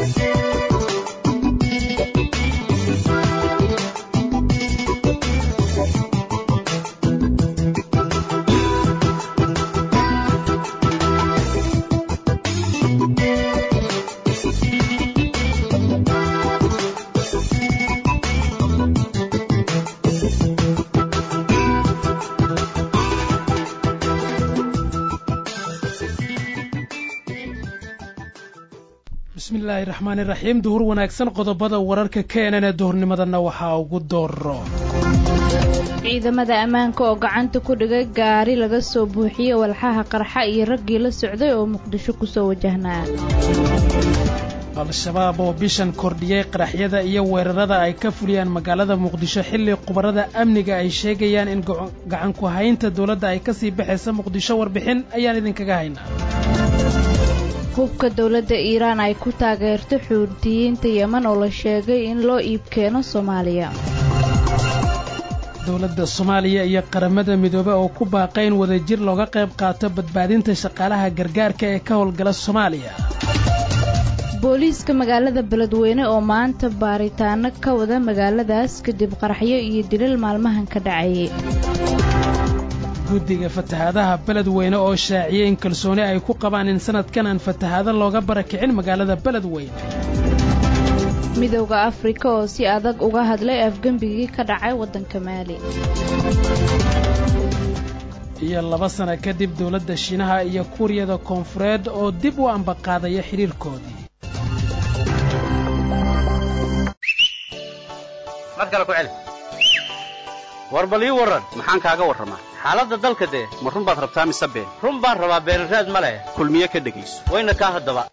bismillaahi raxmaani raxiim duhur wanaagsan qodobada wararka keenan ee duhurnimadana waxaa ugu dooro ciidamada ammaanka oo gacanta ku dhigay gaari laga soo buuxiyey walxaha qarxa iyo raggii la socday oo muqdisho ku soo wajahnaa al-shabaab oo bishan kordhiyey qaraxyada iyo weerarada ay ka fuliyaan magaalada muqdisho xilli khubarada amniga ay sheegayaan in gacan ku haynta dawladda ay ka sii baxaysa muqdisho warbixin ayaan idinkaga haynaa hubka dawladda Iiraan ay ku taageerto xuutiyiinta Yemen oo la sheegay in loo iib keeno Soomaaliya. dawladda Soomaaliya iyo qaramada midoobay oo ku baaqayn wadajir looga qayb qaato badbaadinta shaqaalaha gargaarka ee ka howlgala Soomaaliya. booliiska magaalada Beledweyne oo maanta baaritaano ka wada magaaladaas kadib qaraxyo iyo dilal maalmahan ka dhacay. guddiga fatahaadaha Beledweyne oo shaaciyay in kalsooni ay ku qabaan in sanadkan aan fatahaado looga barakicin magaalada Beledweyne. midowga Afrika oo si adag uga hadlay afgambigii ka dhacay waddanka Maali. iyo 2 sano kadib dawladda Shiinaha iyo Kuuriyada Koonfureed oo dib u ambaqaadaya xiriirkoodii. warbal ii waran maxaan kaaga warramaa xaaladda dalka dee ma run baad rabtaa mise been run baan rabaa beenraad ma leh kulmiye ka dhegayso wayna kaa haddaba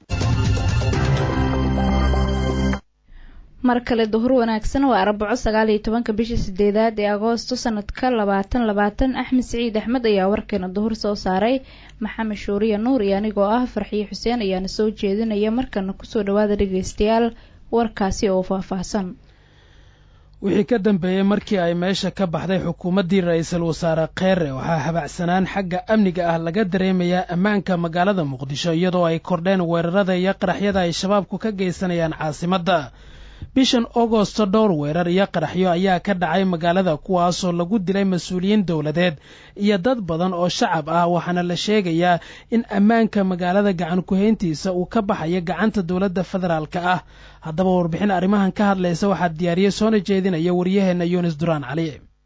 mar kale duhur wanaagsan waa 19 bisha 8 ee Agoosto sanadka 2020 Axmed Saciid Axmed ayaa warkeena duhur soo saaray Maxamed Shuuriye Nuur iyo anigoo ah Farxiyo Xuseen ayaana soo jeedinaya markana ku soo dhawaada dhageystayaal warkaasi oo faahfaahsan. wixii ka dambeeyay markii ay meesha ka baxday xukuumaddii ra'iisul wasaare Kheyre waxaa habacsanaan xagga amniga ah laga dareemayaa ammaanka magaalada Muqdisho iyadoo ay kordheen weerarada iyo qaraxyada ay shabaabku ka geysanayaan caasimadda. bishan Agoosto dhowr weerar iyo qaraxyo ayaa ka dhacay magaalada kuwaasoo lagu dilay mas'uuliyiin dawladeed iyo dad badan oo shacab ah waxaana la sheegayaa in ammaanka magaalada gacan ku hayntiisa uu ka baxayo gacanta dawladda federaalka ah. haddaba warbixin arrimahan ka hadlaysa waxaa diyaariyey soona jeedinaya waryaheena Yunis Duraan Cali.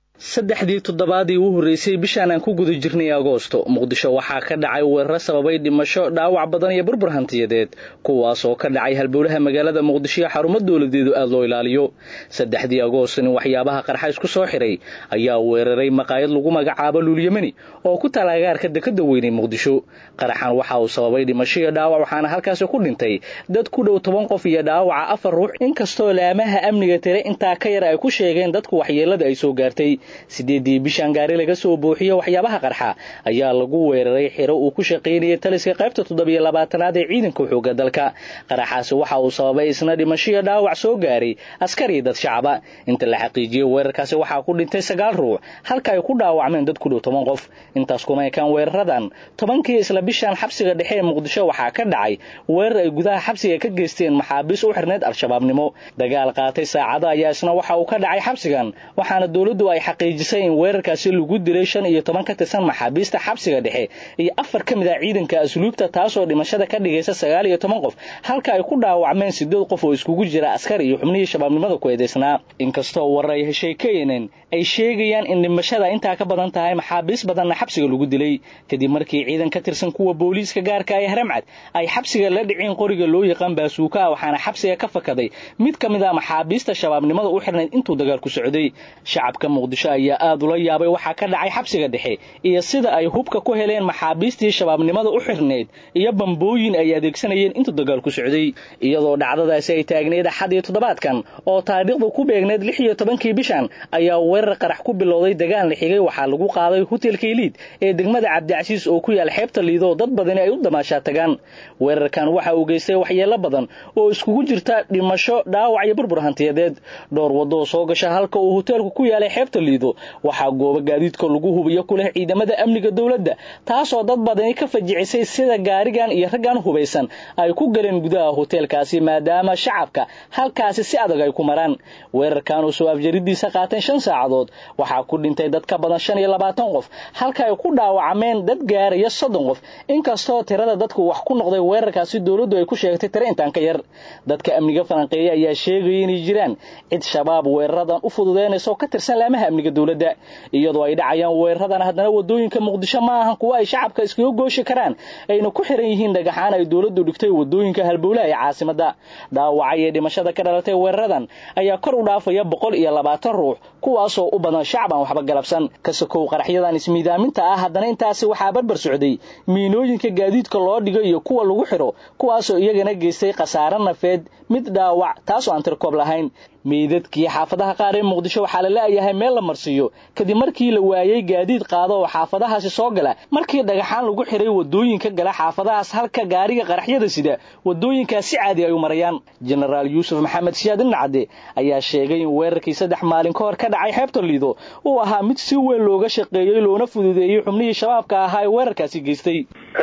3 toddobaadii ugu horeysay bishan aan ku guda jirnay Agoosto Muqdisho waxaa ka dhacay weerar sababay dhimasho dhaawac badan iyo burbur hantiyadeed kuwaas oo ka dhacay halbowlaha magaalada Muqdisho iyo xarumo dawladeed aad loo ilaaliyo. 3 Agoosto waxyaabaha qarxa isku soo xiray ayaa weeraray maqaayad lagu magacaabo Luulyamani oo ku taal agagaarka dekedda weyn ee Muqdisho. qaraxan waxa uu sababay dhimasho iyo dhaawac waxaana halkaas ku dhintay dad ku dhow 10 qof iyo dhaawaca 4 ruux inkastoo laamaha amniga tire intaa ka yar ay ku sheegeen dadku waxyeelada ay soo gaartay. 8 bishan gaari laga soo buuxiyo waxyaabaha qarxa ayaa lagu weeraray xiro uu ku shaqeynayay taliska qaybta 7-aad ee ciidanka xoogga dalka. qaraxaasi waxa uu sababay isna dhimasho iyo dhaawac soo gaaray askari dad shacab ah. inta la xaqiijiyay weerarkaasi waxa ku dhintay 9 ruux halka ay ku dhaawacmeen dad ku dhow 10 qof. intaas kuma kan weeraradan 10kii isla bishan xabsiga dhexe ee Muqdisho waxa ka dhacay weerar ay gudaha xabsiga ka geysteen maxaabiis u xirneed al-shabaabnimo. dagaal qaatay saacado ayaa isna waxa uu ka dhacay xabsigan waxaana dawladdu ay xaqiijisay in weerarkaasi lagu dilay 15 ka tirsan maxaabiista xabsiga dhexe iyo 4 kamid ah ciidanka asluubta taasoo dhimashada ka dhigaysa 19 qof halka ay ku dhaawacmeen 8 qof oo iskugu jira askar iyo xubnihii shabaabnimada ku eedeysnaa. inkastoo waray heshiikeenan ay sheegayaan in dhimashada inta ka badan tahay maxaabiis badanna xabsiga lagu dilay kadib markii ciidan ka tirsan kuwa booliiska gaarka ah Haramcad ay xabsiga la dhicin qoriga loo yaqaan baasuuka waxaana xabsiga ka fakaday mid kamid ah maxaabiista shabaabnimada u xirneed intuu dagaalku socday. shacabka Muqdisho ayaa aad ula yaabay waxa ka dhacay xabsiga dhexe iyo sida ay hubka ku heleen maxaabiistii shabaabnimada u xirneed iyo bambooyin ay adeegsanayeen intuu dagaalku socday. iyadoo dhacdadaasi ay taagneed xadii toddobaadkan oo taariikhdu ku beegneed 16 bishan ayaa weerar qarax ku bilowday dagaal la xigay waxa lagu qaaday hotelka Elite ee degmada Cabdicasiis oo ku yaal xeebta Liido dad badan ay u damaasha tagaan. weerarkan waxa uu geystay waxyeelo badan oo iskugu jirta dhimasho dhaawac iyo burbur hantiyadeed. dhowr wado soo gasha halka uu hotelku ku yaal xeebta Liido liido waxaa goobo gaadiidka lagu hubiyo ku leh ciidamada amniga dowladda taasoo dad badani ka fajicisay sida gaarigan iyo raggan hubaysan ay ku galeen gudaha hoteelkaasi maadaama shacabka halkaasi si adag ay ku maraan weerarkan oo soo afjaridiisa qaateen 5 saacadood waxaa ku dhintay dad ka badan 25 qof halka ay ku dhaawacmeen dad gaaraya 30 qof inkastoo tirada dadku wax ku noqday weerarkaasi dowladdu ay ku sheegtay tiro intaan ka yar dadka amniga falanqeeya ayaa sheegay in jiraan cid shabaab weeraradan u fududeynayso ka tirsan laamaha amniga dowladda iyadoo ay dhacayaan weeraradan haddana wadooyinka Muqdisho ma ahan kuwa ay shacabka iskaga gooshi karaan ayna ku xiran yihiin dhagaxaan ay dowladdu dhigtay wadooyinka halbowlaha ee caasimada dhaawacay ee dhimashada ka dhalatay weeraradan ayaa kor u dhaafaya 120 ruux kuwaas oo u badan shacab aan waxba galabsan ka sokow qaraxyadan ismiidaaminta ah haddana intaasi waxaa barbar socday miinooyinka gaadiidka loo dhigay iyo kuwa lagu xiro kuwaas oo iyagana geystay khasaare nafeed mid dhaawac taas oo aan tirkoob lahayn meedadkii xaafadaha qaar ee Muqdisho waxaa la leeyahay meel la marsiyo kadib markii la waayay gaadiid qaado oo xaafadahaasi soo gala markii dhagaxaan lagu xiray wadooyinka gala xaafadahaas halka gaariga qaraxyada sida wadooyinka si caadi ay u marayaan General Yusuf Maxamed Siyaad Nacde ayaa sheegay in weerarkii 3 maalin ka hor ka dhacay xeebta Liido uu ahaa mid si weyn looga shaqeeyay loona fududeeyay xubnihii shabaabka ahaa ee weerarkaasi geystay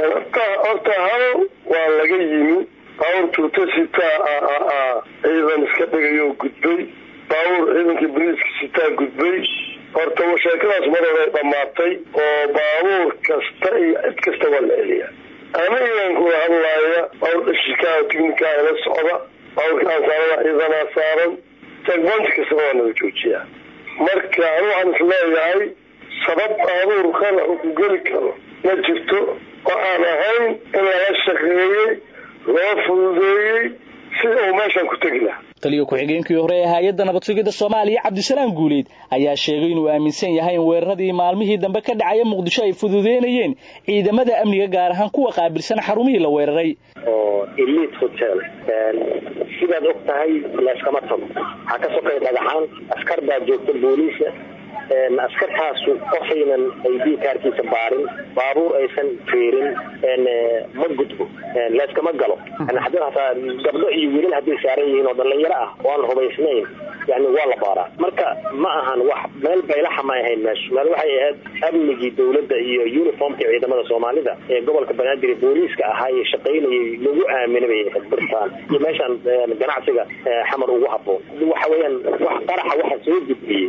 waa laga yimi baawurtu tasita ciidan iska dhigayo gudbay baawur ciidankii booliiska sitaa gudbay horta sheekadaas mar hore dhamaatay oo baawur kasta iyo cid kasta waa la celiya anigan ku hadlaaya baawur shirkaa tiknikaa la socda baawurka aansaarada ciidana saaran tagbanti kasta waa laga joojiyaa marka waxaan isleeyahay sabab baawur qala ku geli karo ma jirto oo aan ahayn in laga shaqeeyay loo fududeeyay si uu meeshan ku tagi lahaa taliyo ku-xigeenkii hore ee hay'adda nabad sugidda Soomaaliya Cabdisalaam Guuleed ayaa sheegay inuu aaminsan yahay in weeraradii maalmihii dambe ka dhacay Muqdisho ay fududeynayeen ciidamada amniga gaar ahaan kuwa qaabilsan xarumihii la weeraray oo Elite Hotel sidaad og tahay la iskama tago waxa ka soo qayb dhagaxaan askar baa joogta booliiska askartaasu qofaynan ID kaarkiisa baarin baabuur aysan fiirin ma gudbo la iskama galo haddii gabdho iyo wiilal haddii saaran yihiin oo dhalinyaro ah oo aan hubaysnayn yani waa la baaraa marka ma ahan wax meel baylaha ma ahayn meesha meel waxay ahayd amnigii dowladda iyo uniformka ciidamada Soomaalida ee gobolka Banaadir booliiska ahaa ee shaqeynayay lagu aaminay xirtaan iyo meeshan ganacsiga xamar ugu habboon waxa weeyaan wax qaraxa waxa soo gudbiyay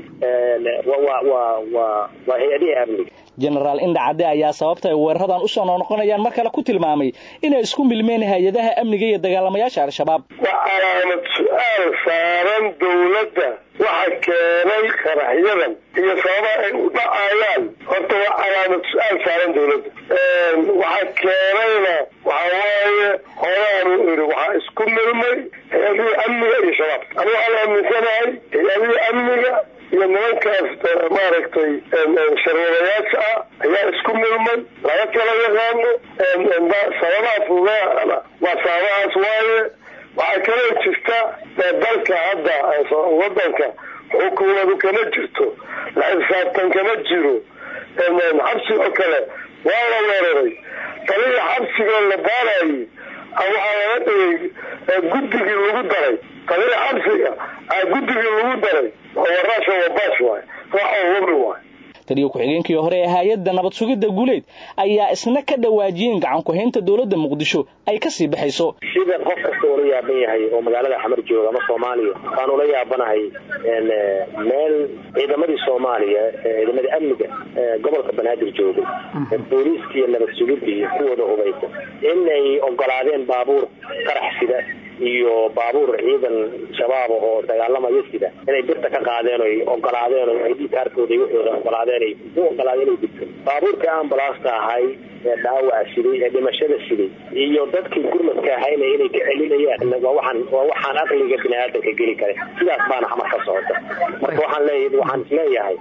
waa hay'adaha amniga General Indacade ayaa sababtay weeraradan u soo noqonayaan mar kale ku tilmaamay inay isku milmeen hay'adaha amniga iyo dagaalamayaasha al-shabaab calaamad su'aal saaran dowladda waxa keenay qaraxyadan iyo sababa ay u dhacayaan horta waa calaamad su'aal saaran dowladda waxa keenayna waxa waaye horaan waxa isku milmay hay'adaha amniga iyo shabaab aniga waxaan aaminsanahay hay'adaha amniga iyo nimankaas maaragtay sharwadayaasha ayaa isku milmay laga kala yaqaano sababaha fugaana waa sababahaas waaye waxaa kala jirta dalka hadda wadanka xukuumadu kama jirto la xisaabtan kama jiro xabsi oo kale waa la weeraray taliya xabsiga la baarayay waxaa laga dhigay guddigii lagu daray taliya xabsiga guddigii lagu daray warasha wabash waay waxa wabri waay taliyo ku-xigeenkii hore ee hay'adda nabad sugidda Guuleed ayaa isna ka dhawaajiyeen gacan ku haynta dowladda Muqdisho ay ka sii baxayso sida qof kasta oo la yaaban yahay oo magaalada Xamar jooga ama Soomaaliya aan ula yaabanahay meel ciidamadii Soomaaliya ciidamadii amniga gobolka Banaadir jooga booliiska iyo nabad sugidda kuwada hubaysan inay ogolaadeen baabuur qarax sida iyo baabuur ciidan shabaab oo dagaalamaya sida inay birta ka qaadeen oo ogolaadeen oo ID kaarkooda iyo ogolaadeen ay dibto baabuurka ambulance ahay dhaawac sidii dhimashada sidii iyo dadkii gurmadka ahayna inay ka celinayaan waa waxaan aqliga bini'aadamka geli kare sidaas baana xamar ka socota marka waxaan leeyahay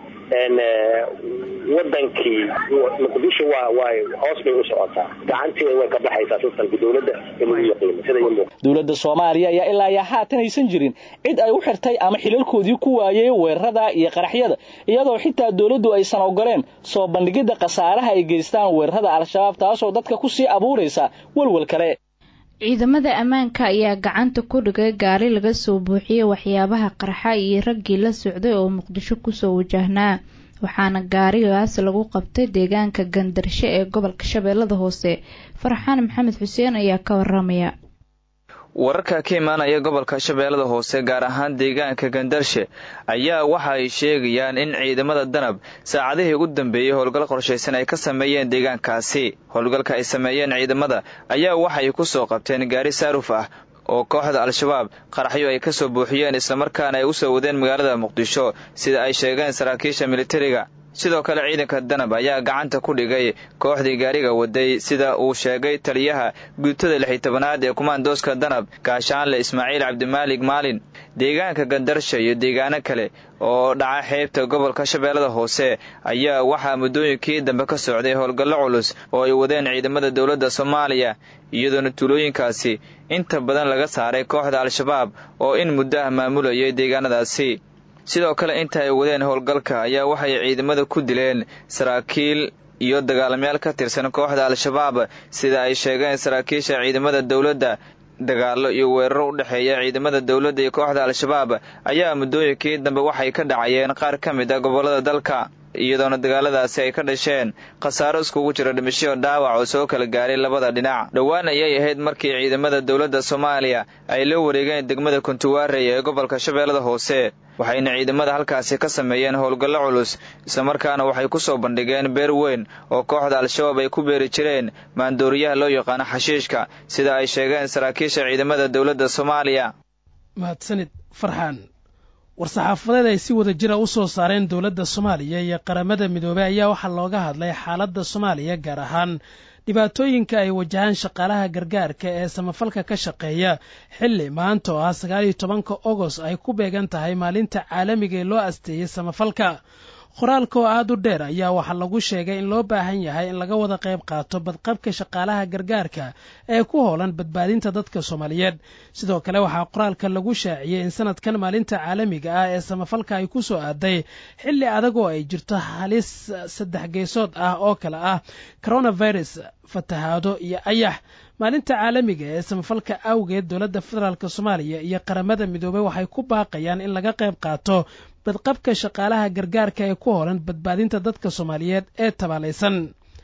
wadankii Muqdisho waa hoos bay u socotaa gacanteeda way ka baxaysaa sistamka dowladda inuu yaqiino sida yimid dowladda Soomaaliya ayaa ilaa haatan aysan jirin cid ay u xirtay ama xilalkoodii ku waayay weerarada iyo qaraxyada iyadoo xitaa dowladdu aysan ogoleen soo bandhigida qasaaraha ay geystaan weerarada al-shabaab taasoo dadka ku sii abuuraysa walwal kale ciidamada ammaanka ayaa gacanta ku dhigay gaari laga soo buuxiyey waxyaabaha qarxa iyo raggii la socday oo muqdisho kusoo wajahnaa waxaana gaarigaas lagu qabtay deegaanka gandarshe ee gobolka shabeellada hoose. farxaan maxamed xuseen ayaa ka waramaya. wararka ka imaanaya gobolka shabeellada hoose gaar ahaan deegaanka gandarshe ayaa waxa ay sheegayaan in ciidamada danab saacadihii ugu dambeeyey howlgal qorshaysan ay ka sameeyeen deegaankaasi. howlgalka ay sameeyeen ciidamada ayaa waxay ku soo qabteen gaari saaruf ah oo kooxda al-shabaab qaraxyo ay ka soo buuxiyeen islamarkaana ay u soo wadeen magaalada muqdisho sida ay sheegeen saraakiisha militariga. sidoo kale ciidanka danab ayaa gacanta ku dhigay kooxdii gaariga waday sida uu sheegay taliyaha guutada 16aad ee kumaandooska danab gaashaanle Ismaaciil Cabdimaalig Maalin. deegaanka gandarshe iyo deegaano kale oo dhaca xeebta gobolka shabeellada hoose ayaa waxaa muddooyinkii dambe ka socday howlgallo culus oo ay wadeen ciidamada dowladda Soomaaliya iyadoona tuulooyinkaasi inta badan laga saaray kooxda al-shabaab oo in muddo ah maamulayay deegaanadaasi. sidoo kale inta ay wadeen howlgalka ayaa waxay ciidamada ku dileen saraakiil iyo dagaalamayaal ka tirsan kooxda al-shabaab sida ay sheegeen saraakiisha ciidamada dowladda. dagaallo iyo weeraro u dhexeeya ciidamada dowladda iyo kooxda al-shabaab ayaa muddooyinkii dambe waxay ka dhacayeen qaar ka mid ah gobollada dalka iyadoona dagaaladaasi ay ka dhasheen khasaaro iskugu jira dhimasho dhaawac oo soo kala gaaray labada dhinac. dhowaan ayay ahayd markii ciidamada dowladda Soomaaliya ay la wareegeen degmada Kuntuwaarey ee gobolka shabeellada hoose waxayna ciidamada halkaasi ka sameeyeen howlgallo culus islamarkaana waxay ku soo bandhigeen beer weyn oo kooxda al-shabaab ay ku beeri jireen maandooriyaha loo yaqaano xashiishka sida ay sheegeen saraakiisha ciidamada dowladda Soomaaliya. mahadsanid farxaan. war-saxaafadeed ay si wada jira u soo saareen dowladda Soomaaliya iyo qaramada midoobay ayaa waxaa looga hadlay xaaladda Soomaaliya gaar ahaan dhibaatooyinka ay wajahaan shaqaalaha gargaarka ee samafalka ka shaqeeya xilli maanta oo ah 19 Agost ay ku beegan tahay maalinta caalamiga ee loo asteeyay samafalka. qoraalka oo aad u dheer ayaa waxaa lagu sheegay in loo baahan yahay in laga wada qayb qaato badqabka shaqaalaha gargaarka ee ku howlan badbaadinta dadka Soomaaliyeed. sidoo kale waxaa qoraalka lagu shaaciyay in sanadkan maalinta caalamiga ah ee samafalka ay ku soo aaday xilli adag oo ay jirto halis 3 geesood ah oo kala ah coronavirus, fatahaado iyo ayax. maalinta caalamiga ee samafalka awgeed dowladda federaalk Soomaaliya iyo qaramada midoobay waxay ku baaqayaan in laga qayb qaato badqabka shaqaalaha gargaarka ee ku howlan badbaadinta dadka Soomaaliyeed ee tabaalaysan.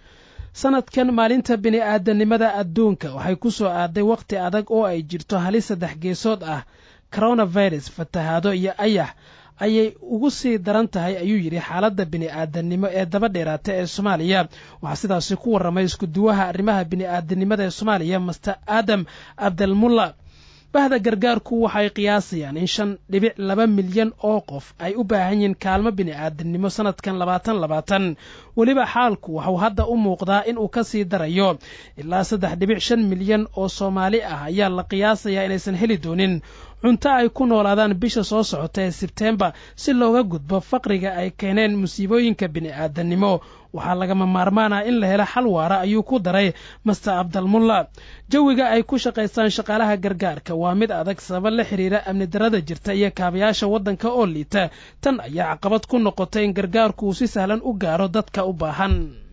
sanadkan maalinta bini'aadanimada adduunka waxay ku soo aaday waqti adag oo ay jirto halis 3 geesood ah coronavirus, fatahaado iyo ayax ayay ugu sii daran tahay ayuu yidhi xaaladda bini'aadanimo ee daba dheeraata ee Soomaaliya. waxaa sidaasi ku warramay isku duwaha arrimaha bini'aadanimada ee Soomaaliya Mr. Adam Abdelmulla. bahda gargaarku waxay qiyaasayaan in 5.2 milyan oo qof ay u baahan yihiin kaalmo bini'aadanimo sanadkan 2020. weliba xaalku waxuu hadda u muuqdaa in uu ka sii darayo ilaa 3.5 milyan oo Soomaali ah ayaa la qiyaasayaa inaysan heli doonin cunto ay ku noolaadaan bisha soo socota ee Sebtembar si looga gudbo faqriga ay keeneen musiibooyinka bini'aadanimo. waxaa lagama maarmaan ah in la helo xal waara ayuu ku daray Mr. Abdelmulla. jawiga ay ku shaqaystaan shaqaalaha gargaarka waa mid adag sabab la xiriira amni darada jirta iyo kaabayaasha waddanka oo liita. tan ayaa caqabad ku noqotay in gargaarku uu si sahlan u gaaro dadka u baahan.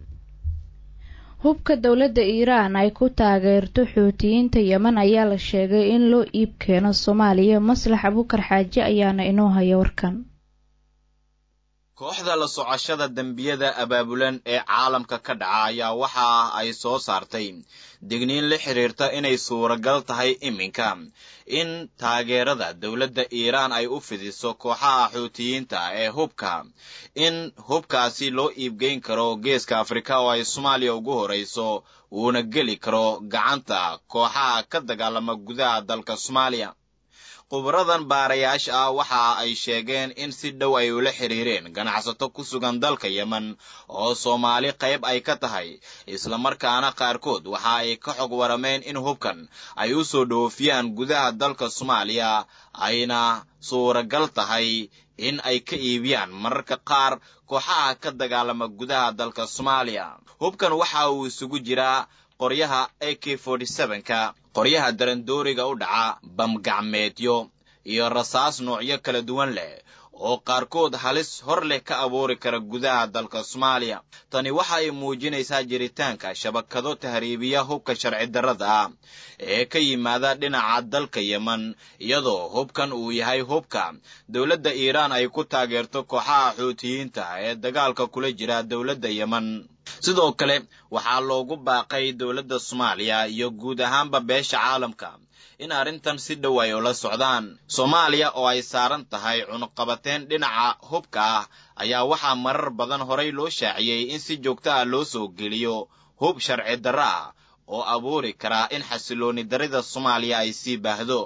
hubka dowladda Iiraan ay ku taageerto xuutiyiinta Yemen ayaa la sheegay in loo iib keeno Soomaaliya. Maslax Abuukar Xaaji ayaana inoo haya warkan. kooxda la socoshada dambiyada abaabulan ee caalamka ka dhaca ayaa waxa ay soo saartay digniin la xiriirta inay suuragal tahay iminka in taageerada dowladda Iiraan ay u fidiso kooxaha xuutiyiinta ee hubka in hubkaasi loo iibgeyn karo geeska Afrika oo ay Soomaaliya ugu horeyso uuna geli karo gacanta kooxaha ka dagaalama gudaha dalka Soomaaliya. khubaradan baarayaasha ah waxa ay sheegeen in si dhow ay ula xiriireen ganacsato ku sugan dalka Yemen oo Soomaali qayb ay ka tahay isla markaana qaarkood waxa ay ka xog warameen in hubkan ay u soo dhoofiyaan gudaha dalka Soomaaliya ayna suuragal tahay in ay ka iibiyaan mararka qaar kooxaha ka dagaalama gudaha dalka Soomaaliya. hubkan waxa uu isugu jiraa qoryaha AK-47ka, qoryaha darandooriga u dhaca, bamgacmeedyo iyo rasaas noocyo kala duwan leh oo qaarkood halis hor leh ka abuuri kara gudaha dalka Soomaaliya. Tani waxa ay muujinaysaa jiritaanka shabakado tahriibiya hubka sharci darrada ah ee ka yimaada dhinaca dalka Yemen, iyadoo hubkan uu yahay hubka dowladda Iiraan ay ku taageerto kooxaha Xuutiyiinta ee dagaalka kula jira dowladda Yemen. sidoo kale waxaa loogu baaqay dowladda Soomaaliya iyo guud ahaanba beesha caalamka in arrintan si dhow ay ula socdaan. Soomaaliya oo ay saaran tahay cunaqabateen dhinaca hubka ah ayaa waxaa marar badan horay loo shaaciyey in si joogto ah loo soo geliyo hub sharci darro ah oo abuuri kara in xasilooni darida Soomaaliya ay sii baahdo.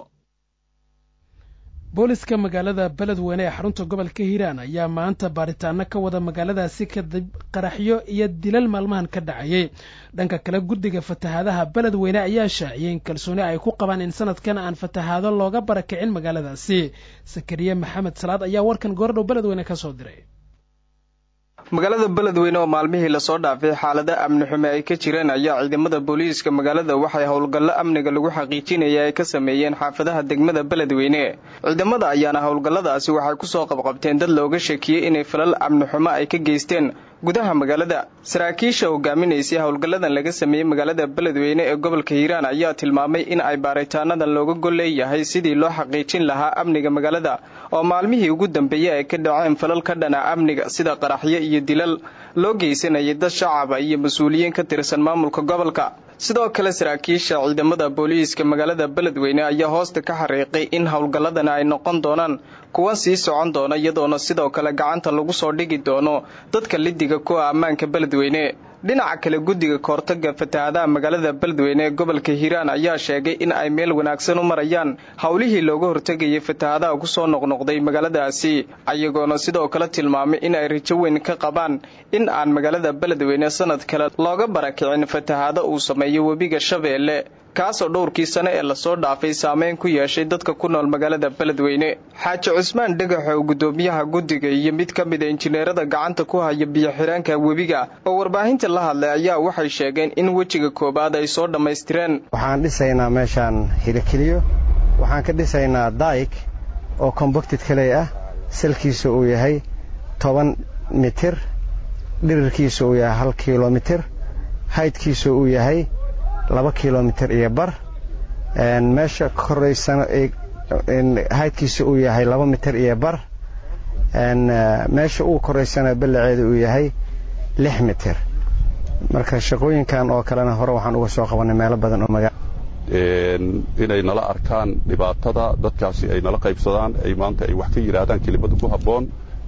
booliska magaalada beledweyne ee xarunta gobolka Hiiraan ayaa maanta baaritaano ka wada magaaladaasi kadib qaraxyo iyo dilal maalmahan ka dhacayay. dhanka kale guddiga fatahaadaha beledweyne ayaa shaaciyay in kalsooni ay ku qabaan in sanadkan aan fatahaado looga barakicin magaaladaasi. Sakariye Maxamed Salaad ayaa warkan goordhow beledweyne ka soo diray. magaalada beledweyne oo maalmihii lasoo dhaafay xaalada amni xumo ay ka jireen ayaa ciidamada booliiska magaalada waxay howlgallo amniga lagu xaqiijinaya ay ka sameeyeen xaafadaha degmada beledweyne. ciidamada ayaana howlgalladaasi waxay kusoo qabqabteen dad looga sheekiyey inay falal amni xumo ay ka geysteen gudaha magaalada. saraakiisha hogaaminaysay howlgalladan laga sameeyey magaalada beledweyne ee gobolka Hiiraan ayaa tilmaamay in ay baaritaanadan looga gol leeyahay sidii loo xaqiijin lahaa amniga magaalada oo maalmihii ugu dambeeyay ay ka dhaceen falal ka dhana amniga sida qaraxyo iyo dilal loo geysanayay dad shacab iyo mas'uuliyiin ka tirsan maamulka gobolka. sidoo kale saraakiisha ciidamada booliiska magaalada beledweyne ayaa hoosta ka xariiqay in howlgalladan ay noqon doonaan kuwa sii socon doona iyadoona sidoo kale gacanta lagu soo dhigi doono dadka lidiga ku ah ammaanka beledweyne. dhinaca kale guddiga kahortaga fatahaadaha magaalada beledweyne ee gobolka Hiiraan ayaa sheegay in ay meel wanaagsan u marayaan howlihii looga hortagayay fatahaadaha kusoo noqnoqday magaaladaasi, ayagoona sidoo kale tilmaamay in ay rajo weyn ka qabaan in aan magaalada beledweyne sanad kale looga barakicin fatahaado uu sameeyo webiga Shabeelle kaasoo dhowrkii sano ee lasoo dhaafay saameyn ku yeeshay dadka ku nool magaalada beledweyne. Xaaji Cusmaan Dhagax oo gudoomiyaha guddiga iyo mid ka mid ah injineerada gacanta ku haya biyo xiraanka webiga oo warbaahinta la hadlay ayaa waxay sheegeen in wejiga koobaad ay soo dhamaystireen. waxaan dhisaynaa meeshaan hilikiliyo, waxaan ka dhisaynaa dike oo compacted kale ah, salkiisu uu yahay 10 mitir, dhirirkiisu uu yahay 1 kilomitir, haydkiisu uu yahay 2 kilomitir iyo bar, meesha koreysana haydkiisu uu yahay 2 mitir iyo bar, meesha uu koreysana balaceedu uu yahay 6 mitir. marka shaqooyinkan oo kalena hore waxaan uga soo qabanay meelo badan oo inay nala arkaan dhibaatada dadkaasi ay nala qaybsadaan ay maanta ay wax ka yiraahdaan kelimada ku habboon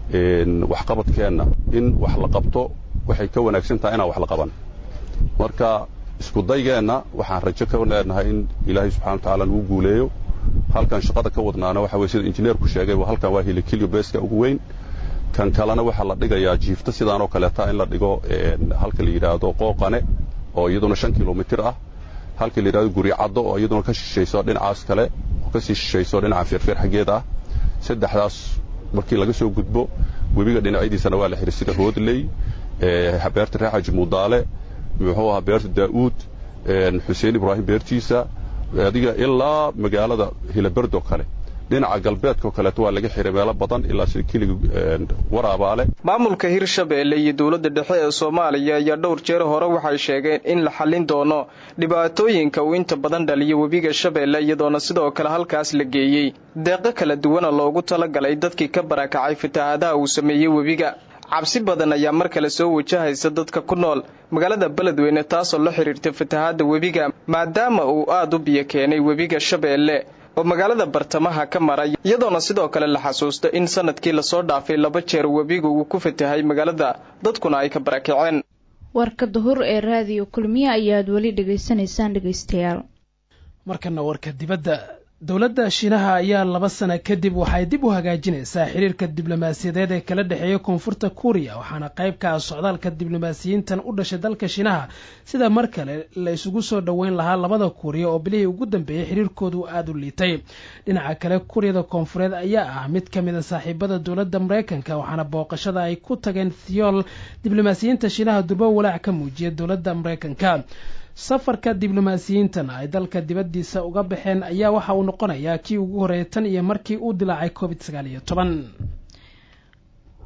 wax qabadkeena in wax la qabto waxay ka wanaagsan tahay in wax la qaban. marka isku daygeena waxaan rajo ka leenahay in Ilaahay subhanahu wa ta'ala uu guuleeyo. halkan shaqada ka wadnaana waxa weeye sida injineerku sheegay waa halkan waa hilikiliyo beeska ugu weyn. kan kalena waxa la dhigayaa jiifta sidaan oo kale taa in la dhigo halka la yiraahdo Qooqane oo iyaduna 5 kilomitir ah, halka la yiraahdo Guri Caddo oo iyaduna ka shisheeyso dhinacaas kale oo ka sii shisheeyso dhinaca Feerfeer xageeda ah. saddexdaas markii laga soo gudbo webiga dhinacidiisana waa la xiray sida Roodley, Habeerta Raaxaj Mudaale, muxuu ahaa beerta Daawud, Xuseen Ibraahim beertiisa adiga ilaa magaalada Hilabardo kale. dhinaca galbeedka kale waa laga xiray meelo badan ilaa si kaliya waraabaale. maamulka Hirshabeelle iyo dawladda dhexe ee Soomaaliya ayaa dhowr jeer hore waxay sheegeen in la xallin doono dhibaatooyinka uu inta badan dhaliyo webiga Shabeelle iyadoona sidoo kale halkaas la geeyay deeqo kala duwan oo loogu talagalay dadkii ka barakacay fatahaadaha uu sameeyay webiga. cabsi badan ayaa mar kale soo wajahaysa dadka ku nool magaalada beledweyne taasoo la xiriirta fatahaada webiga maadaama uu aad u biyo keenay webiga Shabeelle oo magaalada bartamaha ka maray iyadoona sidoo kale la xasuusto in sanadkii la soo dhaafay 2 jeer webigu uu ku fatahay magaalada dadkuna ay ka barakaceen. warka duhur ee raadiyo kulmiye ayaad wali dhageysanaysaan dhageystayaal. markana warka dibadda. dowladda Shiinaha ayaa 2 sano kadib waxay dib u hagaajinaysaa xiriirka diblomaasiyadeed ee kala dhaxeeya Koonfurta Kuuriya waxaana qayb ka ah socdaalka diblomaasiyiintan u dhashay dalka Shiinaha sida mar kale la isugu soo dhaweyn lahaa labada Kuuriya oo bilihii ugu dambeeyay xiriirkoodu aad u liitay. dhinaca kale Kuuriyada Koonfureed ayaa ah mid ka mid ah saaxiibada dowladda Mareykanka waxaana booqashada ay ku tageen Seoul diblomaasiyiinta Shiinaha durba walaac ka muujiyay dowladda Mareykanka. safarka diblomaasiyiintan ay dalka dibadiisa uga baxeen ayaa waxa uu noqonayaa kii ugu horeeyay tan iyo markii uu dilaacay COVID-19.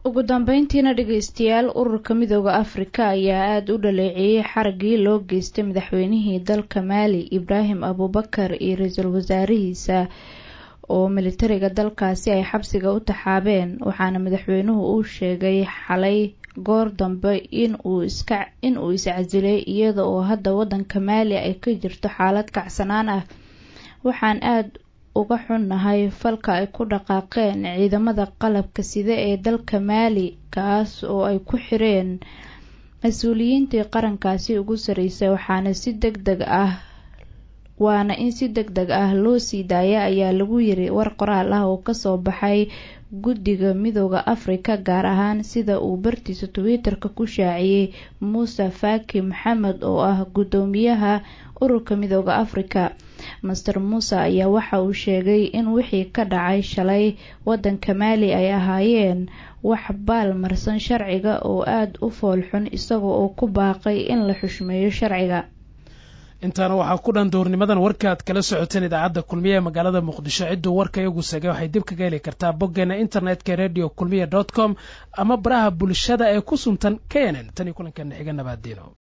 ugu dambeyntiina dhegeystayaal ururka midooda afrika ayaa aada u dhaleeceeyey xarigii loo geystay madaxweynihii dalka maali ibraahim abubakar iyo ra-iisul wasaarihiisa oo militariga dalkaasi ay xabsiga u taxaabeen waxaana madaxweynuhu uu sheegay xalay goor dambe in uu iscasilay iyada oo hadda wadanka maali ay ka jirto xaalad kacsanaan ah. waxaan aada uga xunnahay falka ay ku dhaqaaqeen ciidamada qalabka sida ee dalka maali kaas oo ay ku xireen mas-uuliyiintii qarankaasi ugu sareysay waana in si degdeg ah loo sii daaya ayaa lagu yiri war qoraal ah oo kasoo baxay guddiga midooda afrika gaar ahaan sida uu bartiisa twitter-ka ku shaaciyey muuse faki maxamed oo ah guddoomiyaha ururka midooda afrika. master muuse ayaa waxa uu sheegay in wixii ka dhacay shalay wadanka maali ay ahaayeen wax baalmarsan sharciga oo aada u foolxun isaga oo ku baaqay in la xushmeeyo sharciga. intaana waxaa ku dhan duurnimadan warkaad kala socoteen idaacadda kulmiye ee magaalada muqdisho cidduu warka iyagu sagay waxay dib kaga heli kartaa boggeena internetka radio kulmiye.com ama baraha bulshada ee ku suntan knn. tani kulankeena xiga nabaadiino.